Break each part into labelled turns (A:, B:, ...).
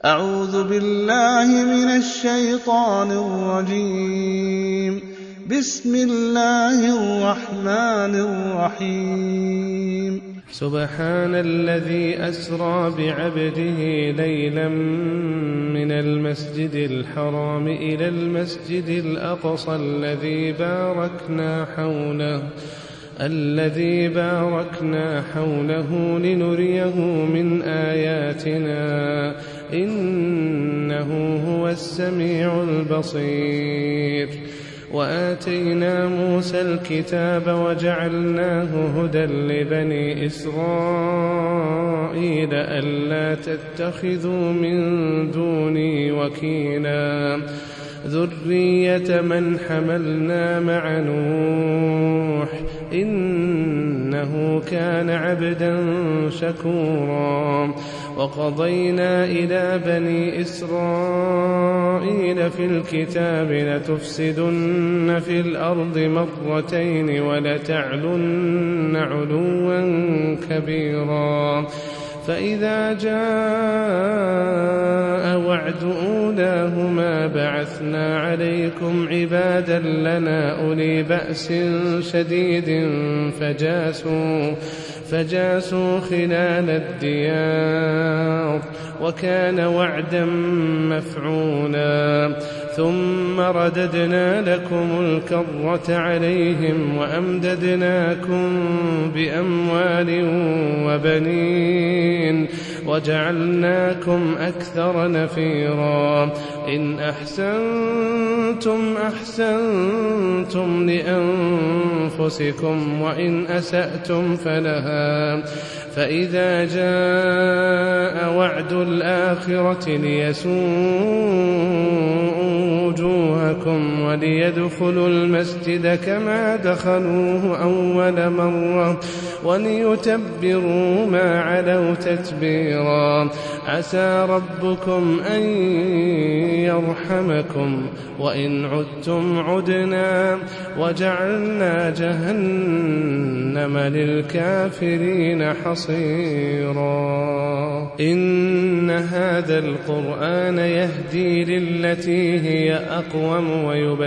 A: أعوذ بالله من الشيطان الرجيم. بسم الله الرحمن الرحيم.
B: سبحان الذي أسرى بعبده ليلا من المسجد الحرام إلى المسجد الأقصى الذي باركنا حوله لنريه من آياتنا إنه هو السميع البصير. وآتينا موسى الكتاب وجعلناه هدى لبني إسرائيل ألا تتخذوا من دوني وكيلا ذرية من حملنا مع نوح إنه كان عبدا شكورا. وقضينا إلى بني إسرائيل في الكتاب لتفسدن في الأرض مرتين ولتعلن علوا كبيرا. فإذا جاء وعد أولاهما بعثنا عليكم عبادا لنا أولي بأس شديد فجاسوا خلال الديار وكان وعدا مفعولا. ثم رددنا لكم الكرة عليهم وأمددناكم بأموال وبنين وجعلناكم أكثر نفيرا. إن أحسنتم لأنفسكم وإن أسأتم فلها. فإذا جاء وعد الآخرة ليسوءوا وجوهكم وليدخلوا المسجد كما دخلوه أول مرة وليتبروا ما علوا تتبيرا. عسى ربكم أن يرحمكم وإن عدتم عدنا وجعلنا جهنم للكافرين حصيرا. إن هذا القرآن يهدي للتي هي أقوم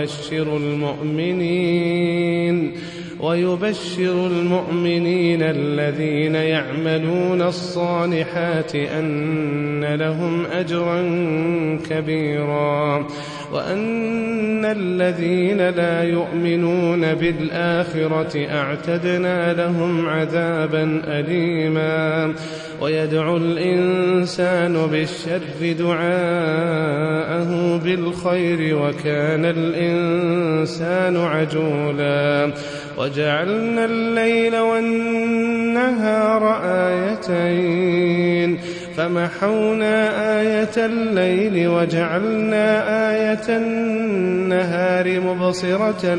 B: ويبشر المؤمنين الذين يعملون الصالحات أن لهم أجرا كبيرا وأن الذين لا يؤمنون بالآخرة أعتدنا لهم عذابا أليما. ويدعو الإنسان بالشر دعاءه بالخير وكان الإنسان عجولا. وجعلنا الليل والنهار آيتين فمحونا آية الليل وجعلنا آية النهار مبصرة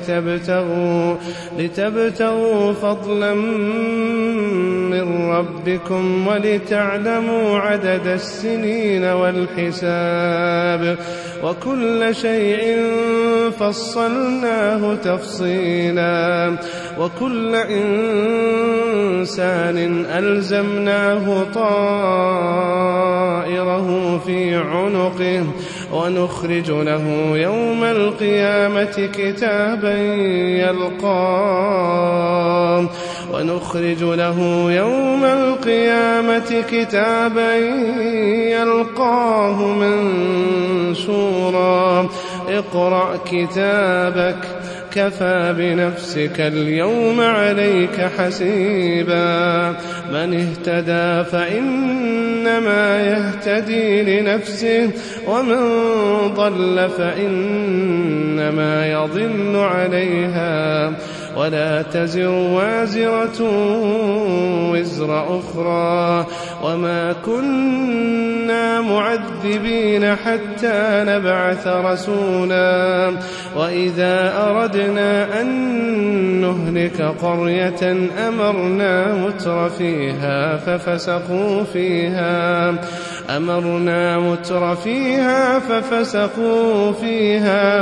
B: لتبتغوا فضلا من ربكم ولتعلموا عدد السنين والحساب وكل شيء فصلناه تفصيلا. وكل إنسان ألزمناه طائره في عنقه ونخرج له يوم القيامة كتابا يلقاه منشورا. اقرأ كتابك كفى بنفسك اليوم عليك حسيبا. من اهتدى فإنما يهتدي لنفسه ومن ضل فإنما يضل عليها ولا تزر وازرة وزر أخرى وما كنا معذبين حتى نبعث رسولا. وإذا أردنا أن نهلك قرية أمرنا متر ففسقوا فيها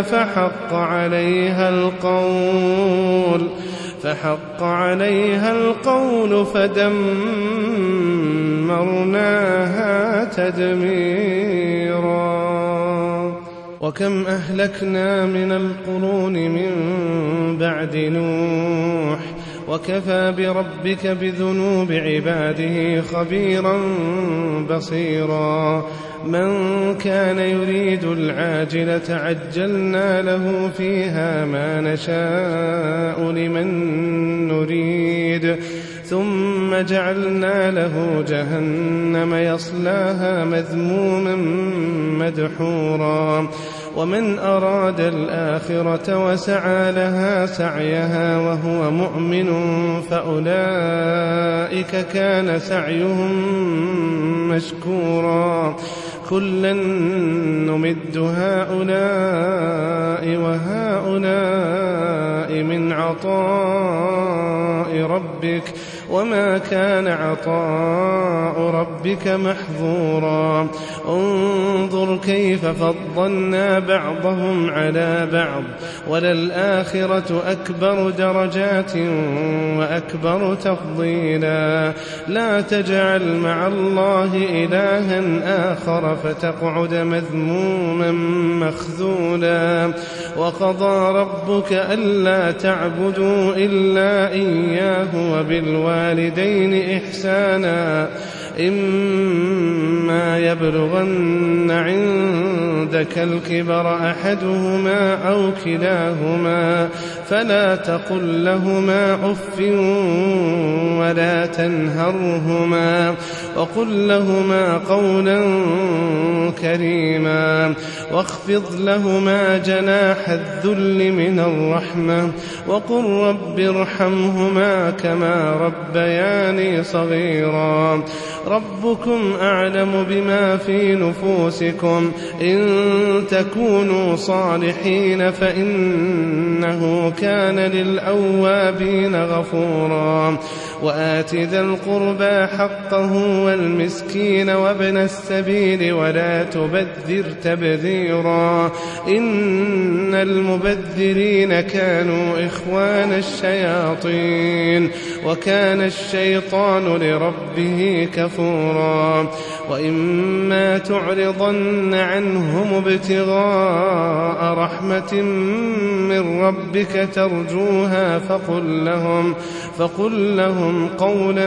B: فحق عليها القول فدمرناها دمرناها تدميرا وكم أهلكنا من القرون من بعد نوح وكفى بربك بذنوب عباده خبيرا بصيرا من كان يريد العاجلة عجلنا له فيها ما نشاء لمن نريد ثم جعلنا له جهنم يصلاها مذموما مدحورا ومن أراد الآخرة وسعى لها سعيها وهو مؤمن فأولئك كان سعيهم مشكورا كلا نمد هؤلاء وهؤلاء من عطاء ربك وما كان عطاء ربك محظورا انظر كيف فضلنا بعضهم على بعض وللآخرة أكبر درجات وأكبر تفضيلا لا تجعل مع الله إلها آخر فتقعد مذموما مخذولا وقضى ربك ألا تعبدوا إلا إياه وبالوالدين إحسانا إما يبلغن عندك الكبر أحدهما أو كلاهما فلا تقل لهما أف ولا تنهرهما وقل لهما قولا كريما واخفض لهما جناح الذل من الرحمة وقل رب ارحمهما كما ربياني صغيرا ربكم أعلم بما في نفوسكم إن تكونوا صالحين فإنه كان للأوابين غفورا وآت ذا القربى حقه والمسكين وابن السبيل ولا تبذر تبذيرا إن المبذرين كانوا إخوان الشياطين وكان الشيطان لربه كفورا وإما تعرضن عنهم ابتغاء رحمة من ربك ترجوها فقل لهم قولا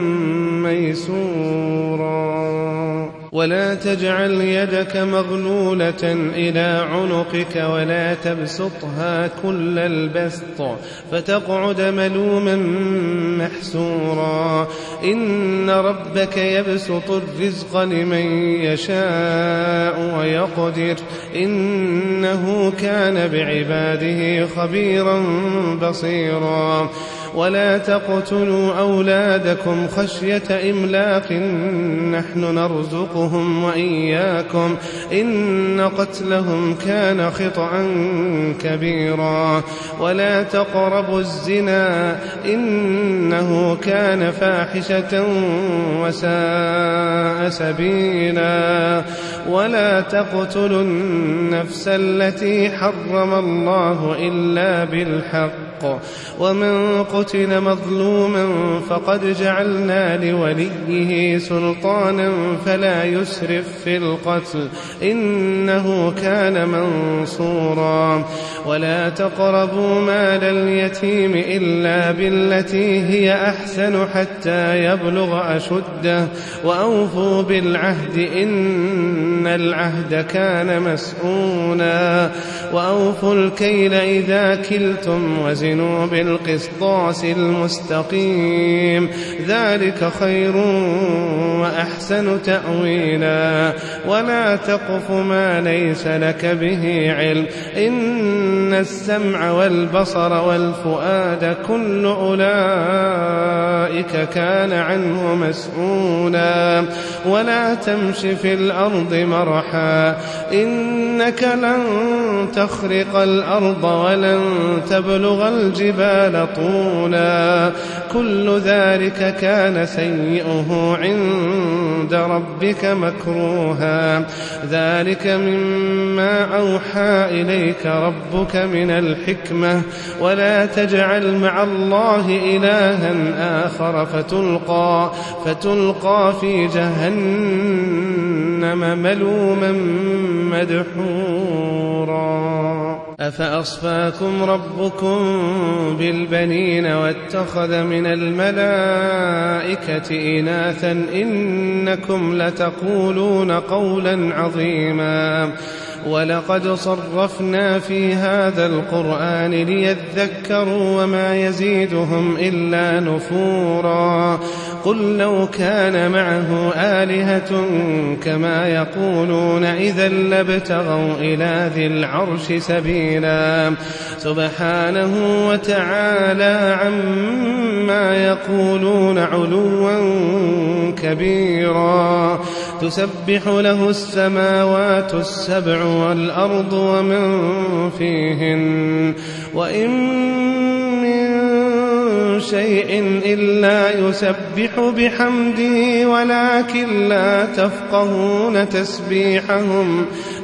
B: ميسورا ولا تجعل يدك مغلولة إلى عنقك ولا تبسطها كل البسط فتقعد ملوما محسورا إن ربك يبسط الرزق لمن يشاء ويقدر إنه كان بعباده خبيرا بصيرا ولا تقتلوا أولادكم خشية إملاق نحن نرزقهم وإياكم إن قتلهم كان خطأ كبيرا ولا تقربوا الزنا إنه كان فاحشة وساء سبيلا ولا تقتلوا النفس التي حرم الله إلا بالحق ومن قتل مظلوما فقد جعلنا لوليه سلطانا فلا يسرف في القتل إنه كان منصورا ولا تقربوا مال اليتيم إلا بالتي هي أحسن حتى يبلغ أشده وأوفوا بالعهد إن العهد كان مسؤولا وأوفوا الكيل إذا كلتم وزنوا بالقسطاس المستقيم ذلك خير وأحسن تأويلا ولا تقف ما ليس لك به علم إن السمع والبصر والفؤاد كل أولئك كان عنه مسؤولا ولا تمش في الأرض مرحا إنك لن تخرق الأرض ولن تبلغ الجبال طولا كل ذلك كان سيئه عند ربك مكروها ذلك مما أوحى إليك ربك من الحكمة ولا تجعل مع الله إلها آخر فتلقى في جهنم ملوما مدحورا أفأصفاكم ربكم بالبنين واتخذ من الملائكة إناثا إنكم لتقولون قولا عظيما ولقد صرفنا في هذا القرآن ليذكروا وما يزيدهم إلا نفورا قل لو كان معه آلهة كما يقولون إذا لابتغوا إلى ذي العرش سبيلا سبحانه وتعالى عما يقولون علوا كبيرا تسبح له السماوات السبع والأرض ومن فيهن وإن من شيء إلا يسبح بحمده ولكن لا تفقهون تسبيحهم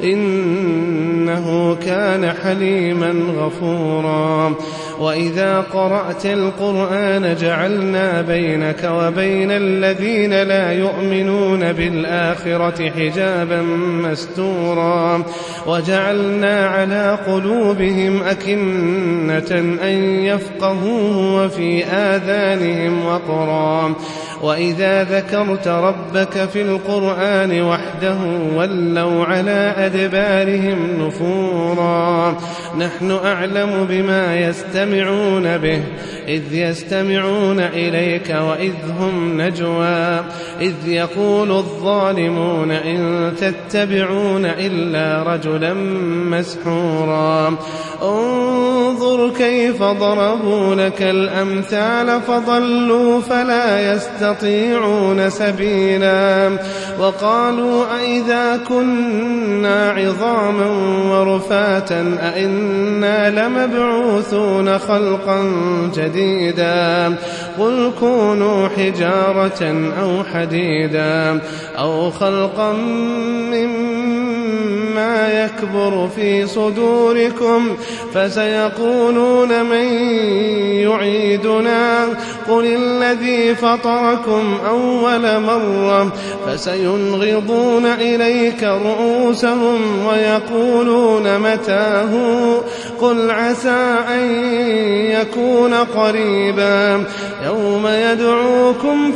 B: إنه كان حليما غفورا وإذا قرأت القرآن جعلنا بينك وبين الذين لا يؤمنون بالآخرة حجابا مستورا وجعلنا على قلوبهم أكنة أن يفقهوه وفي آذانهم وقرا وإذا ذكرت ربك في القرآن وحده ولوا على أدبارهم نفورا نحن أعلم بما يستمعون به إذ يستمعون إليك وإذ هم نجوى إذ يقول الظالمون إن تتبعون إلا رجلا مسحورا انظر كيف ضربوا لك الأمثال فضلوا فلا يستطيعون سبيلا وقالوا أئذا كنا عظاما ورفاتا أئنا لمبعوثون خلقا جديدا قل كونوا حجارة أو حديدا أو خلقا مما يكبر في صدوركم فسيقولون من يعيدنا قل الذي فطركم أول مرة فسينغضون إليك رؤوسهم ويقولون متاه قل عسى أن يكون قريبا يوم يدعوكم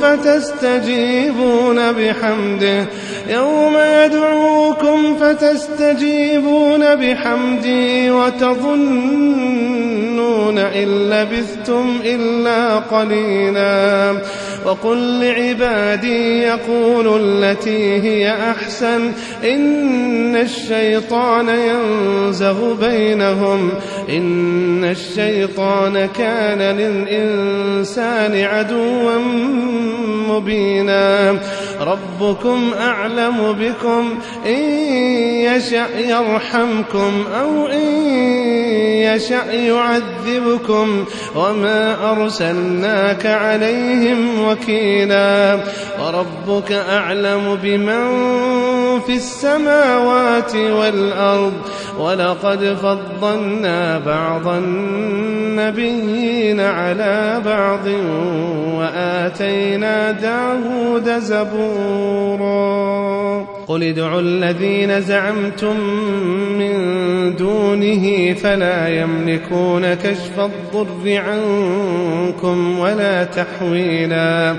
B: فتستجيبون بحمده وتظنون إن لبثتم إلا قليلا وقل لعبادي يقولوا التي هي أحسن إن الشيطان ينزغ بينهم إن الشيطان كان للإنسان عدوا مبينا ربكم أعلم بكم إن يشأ يرحمكم أو إن يشأ يعذبكم وما أرسلناك عليهم وكيلا وربك أعلم بمن في السماوات والأرض ولقد فضلنا بعض النبيين على بعض وآتينا داود زبورا قل ادعوا الذين زعمتم من دونه فلا يملكون كشف الضر عنكم ولا تحويلا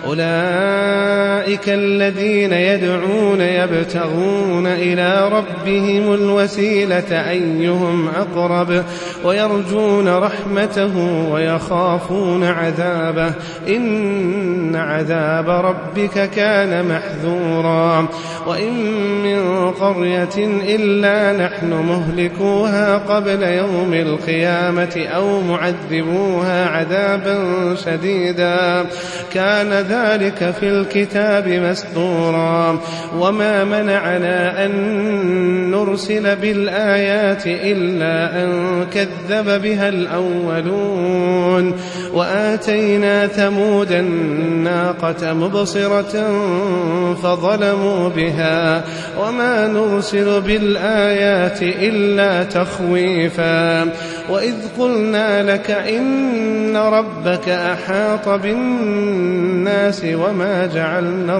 B: أولئك الذين يدعون يبتغون إلى ربهم الوسيلة أيهم أقرب ويرجون رحمته ويخافون عذابه إن عذاب ربك كان محذورا وإن من قرية إلا نحن مهلكوها قبل يوم القيامة أو معذبوها عذابا شديدا كان ذلك في الكتاب مسطورا. وما منعنا أن نرسل بالآيات إلا أن كذب بها الأولون. وآتينا ثمود الناقة مبصرة فظلموا بها. وما نرسل بالآيات إلا تخويفا. وإذ قلنا لك إن ربك أحاط بالناس وما جعلنا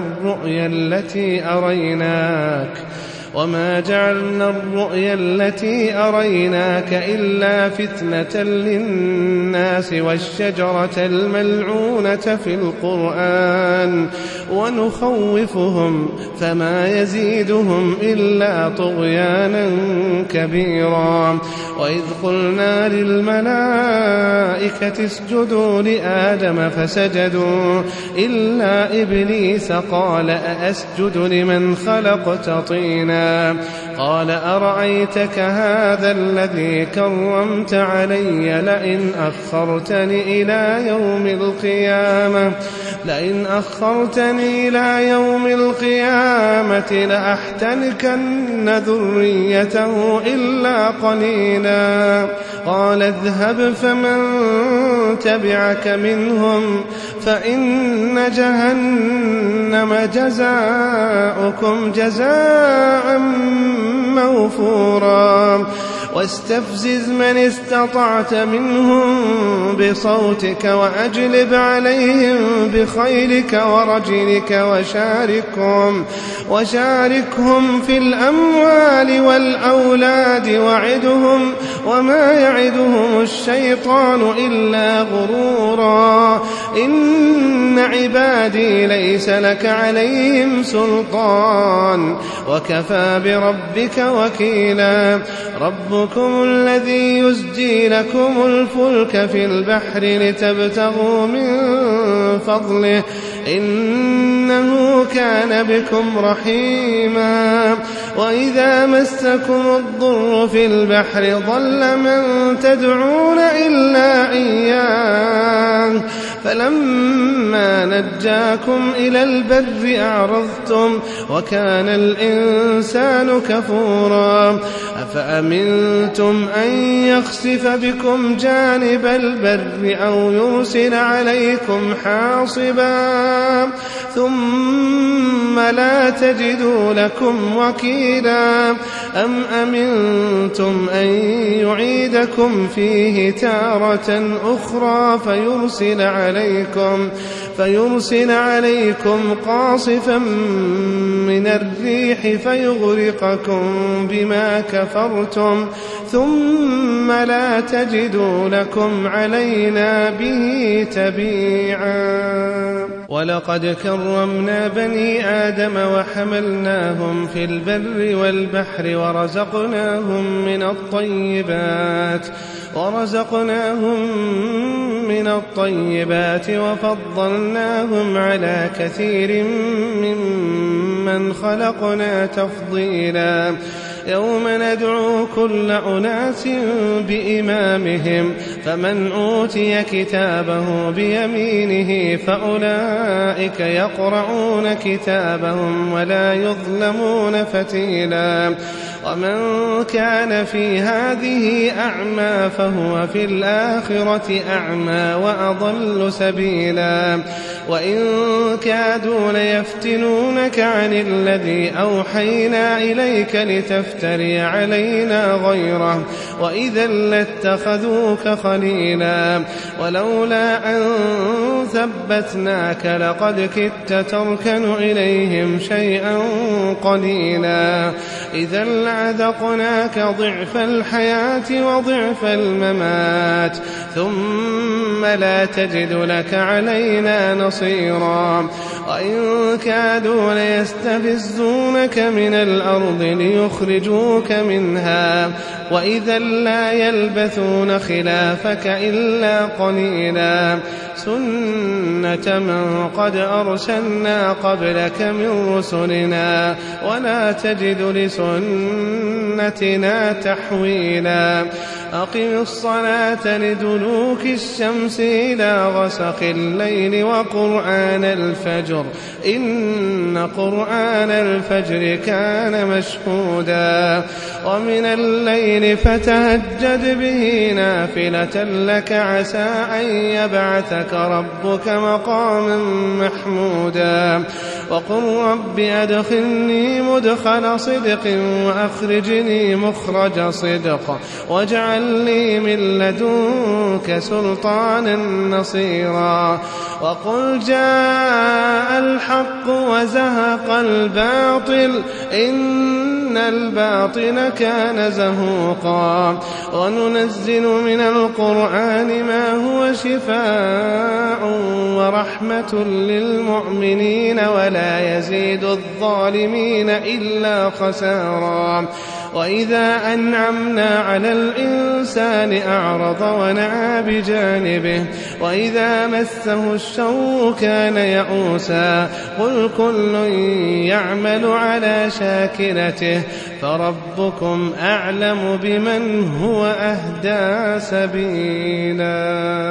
B: الرؤيا التي أريناك إلا فتنة للناس والشجرة الملعونة في القرآن ونخوفهم فما يزيدهم إلا طغيانا كبيرا. وإذ قلنا للملائكة اسجدوا لآدم فسجدوا إلا إبليس قال أأسجد لمن خلقت طينا قال أرأيتك هذا الذي كرمت علي لئن أخرتني إلى يوم القيامة لأحتنكن ذريته إلا قليلا. قال اذهب فمن تبعك منهم فإن جهنم جزاؤكم جزاء موفورا. واستفزز من استطعت منهم بصوتك وأجلب عليهم بخيلك ورجلك وشاركهم في الأموال والأولاد وعدهم وما يعدهم الشيطان إلا غرورا. إن عبادي ليس لك عليهم سلطان وكفى بربك وكيلا. ربكم الذي يزجي لكم الفلك في البحر لتبتغوا من فضله إنه كان بكم رحيما. وإذا مسكم الضر في البحر ضل من تدعون إلا إياه فلما نجاكم إلى البر أعرضتم وكان الإنسان كفورا. أفأمنتم أن يخسف بكم جانب البر أو يرسل عليكم حاصبا ثم لا تجدوا لكم وكيلا. أم أمنتم أن يعيدكم فيه تارة أخرى فيرسل عليكم قاصفا من الريح فيغرقكم بما كفرتم ثم لا تجدوا لكم علينا به تبيعا. ولقد كرمنا بني آدم وحملناهم في البر والبحر ورزقناهم من الطيبات وفضلناهم على كثير ممن خلقنا تفضيلا. يوم ندعو كل أناس بإمامهم فمن أوتي كتابه بيمينه فأولئك يقرؤون كتابهم ولا يظلمون فتيلا. ومن كان في هذه أعمى فهو في الآخرة أعمى وأضل سبيلا. وإن كادوا ليفتنونك عن الذي أوحينا إليك لتفتري علينا غيره وإذا لاتخذوك خليلا. ولولا أن ثبتناك لقد كدت تركن إليهم شيئا قليلا. إذا لأذقناك ضعف الحياة وضعف الممات ثم لا تجد لك علينا نصيرا. وإن كادوا ليستفزونك من الأرض ليخرجوك منها وإذا لا يلبثون خلافك إلا قليلا. سنة من قد أرسلنا قبلك من رسلنا ولا تجد لسنتنا تحويلا. أقم الصلاة لدلوك الشمس إلى غسق الليل وقرآن الفجر إن قرآن الفجر كان مشهودا ومن الليل فتهجد به نافلة لك عسى أن يبعثك ربك مقاما محمودا وقل رب أدخلني مدخل صدق وأخرجني مخرج صدق واجعل لي من لدنك سلطانا نصيرا وقل جاء الحق وزهق الباطل إن الباطل كان زهوقا وننزل من القرآن ما هو شفاء ورحمة للمؤمنين ولا يزيد الظالمين إلا خسارا وإذا أنعمنا على الإنسان أعرض ونأى بجانبه وإذا مسه الشر كان يئوسا قل كل يعمل على شاكلته فربكم أعلم بمن هو أهدى سبيلا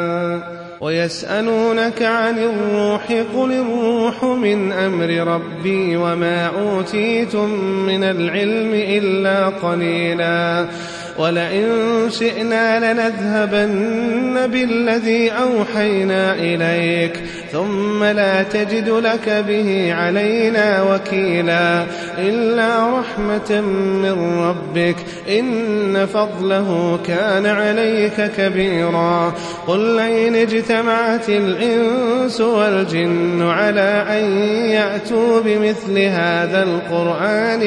B: ويسألونك عن الروح قل الروح من أمر ربي وما أوتيتم من العلم إلا قليلا ولئن شئنا لنذهبن بالذي أوحينا إليك ثم لا تجد لك به علينا وكيلا إلا رحمة من ربك إن فضله كان عليك كبيرا قل لئن اجتمعت الإنس والجن على أن يأتوا بمثل هذا القرآن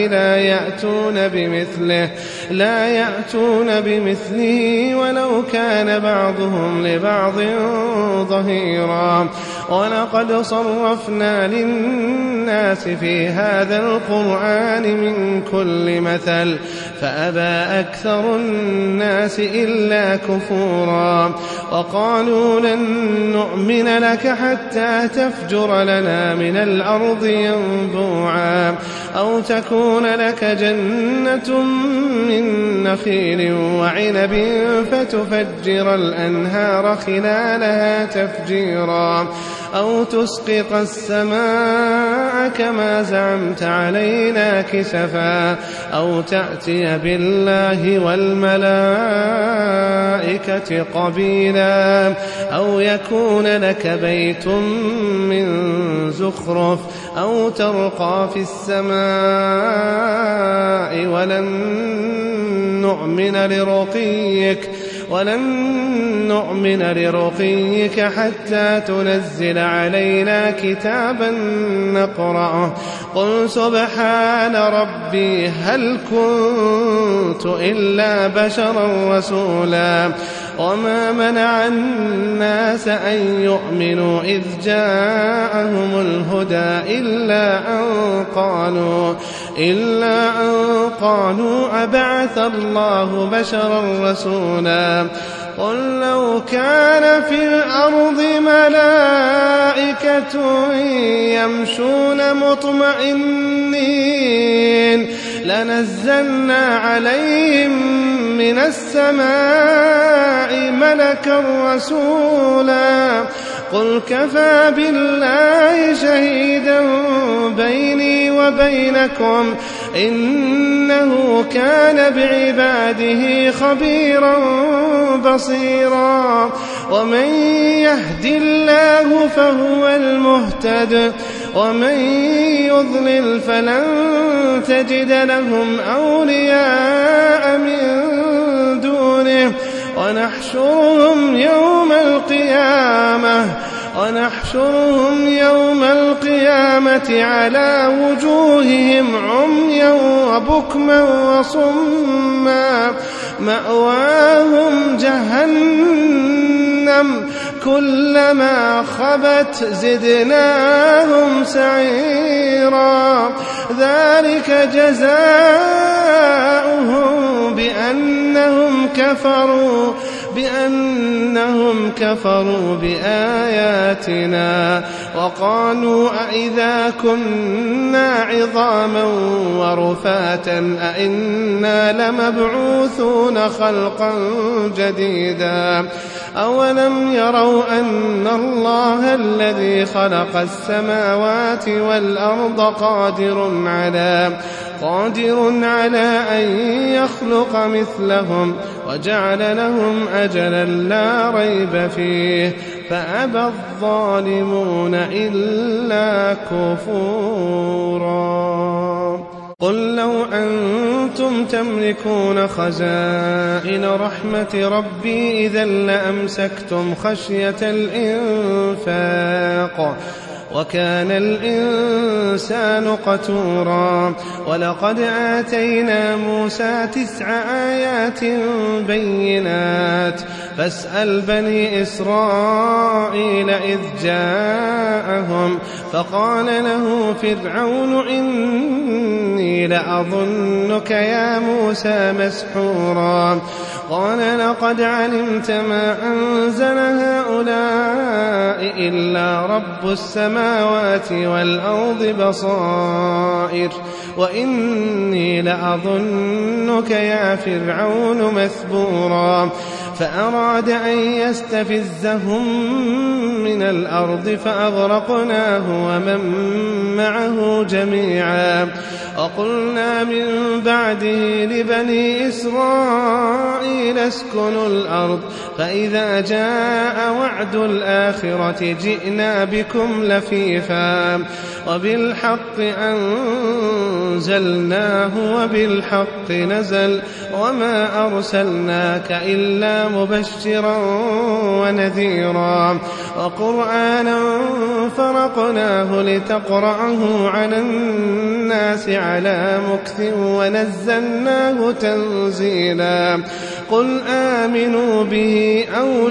B: لا يأتون بمثله ولو كان بعضهم لبعض ظهيرا ولقد صرفنا للناس في هذا القرآن من كل مثل فأبى أكثر الناس إلا كفورا وقالوا لن نؤمن لك حتى تفجر لنا من الأرض ينبوعا أو تكون لك جنة من نخيل وعنب فتفجر الأنهار خلالها تفجيرا أو تسقط السماء كما زعمت علينا كسفا أو تأتي بالله والملائكة قبيلا أو يكون لك بيت من زخرف أو ترقى في السماء ولن نؤمن لرقيك حتى تنزل علينا كتابا نقرأه قل سبحان ربي هل كنت إلا بشرا رسولا وما منع الناس أن يؤمنوا إذ جاءهم الهدى إلا أن قالوا أبعث الله بشرا رسولا قل لو كان في الأرض ملائكة يمشون مطمئنين لنزلنا عليهم من السماء ملكا رسولا قل كفى بالله شهيدا بيني وبينكم إنه كان بعباده خبيرا بصيرا ومن يهد الله فهو المهتد ومن يضلل فلن تجد لهم أولياء من دونه ونحشرهم يوم القيامة على وجوههم عميا وبكما وصما مأواهم جهنم كلما خبت زدناهم سعيرا ذلك جزاؤهم بأنهم كفروا بآياتنا وقالوا أإذا كنا عظاما ورفاتا أإنا لمبعوثون خلقا جديدا أولم يروا أن الله الذي خلق السماوات والأرض قادر على أن يخلق مثلهم وجعل لهم أجلا لا ريب فيه فأبى الظالمون إلا كفورا قل لو أنتم تملكون خزائن رحمة ربي إذا لأمسكتم خشية الإنفاق وكان الإنسان قتورا ولقد آتينا موسى 9 آيات بينات فاسأل بني إسرائيل إذ جاءهم فقال له فرعون إني لأظنك يا موسى مسحورا قال لقد علمت ما أنزل هؤلاء إلا رب السماوات والأرض بصائر وإني لأظنك يا فرعون مثبورا فأراد أن يستفزهم من الأرض فأغرقناه ومن معه جميعا وقلنا من بعده لبني إسرائيل اسكنوا الأرض فإذا جاء وعد الآخرة جئنا بكم لفيفا وبالحق أنزلناه وبالحق نزل وما أرسلناك إلا مبشرا ونذيرا وقرآنا فرقناه لتقرأه على الناس على مكث ونزلناه تنزيلا قل آمنوا به أو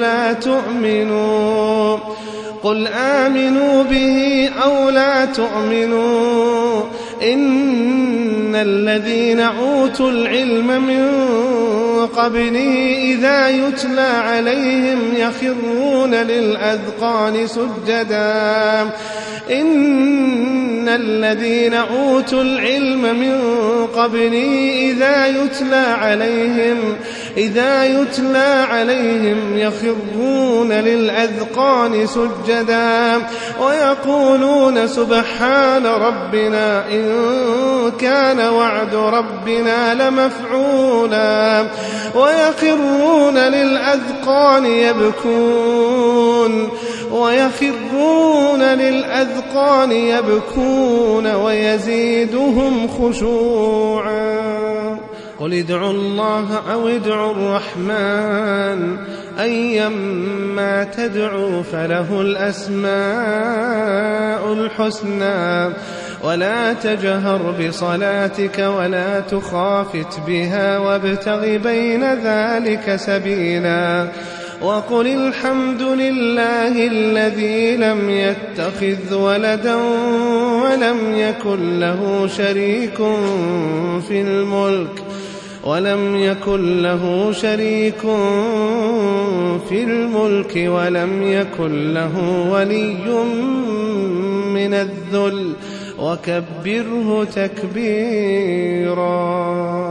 B: لا تؤمنوا إن الذين أوتوا العلم من قبله إذا يتلى عليهم يخرون للأذقان سجدا إن الذين أوتوا العلم من قبله إذا يتلى عليهم يخرون للأذقان سجدا ويقولون سبحان ربنا إن كان وعد ربنا لمفعولا ويخرون للأذقان يبكون ويزيدهم خشوعا قل ادعوا الله أو ادعوا الرحمن أيما تدعوا فله الأسماء الحسنى ولا تجهر بصلاتك ولا تخافت بها وابتغ بين ذلك سبيلا وقل الحمد لله الذي لم يتخذ ولدا ولم يكن له شريك في الملك ولم يكن له ولي من الذل وكبره تكبيرا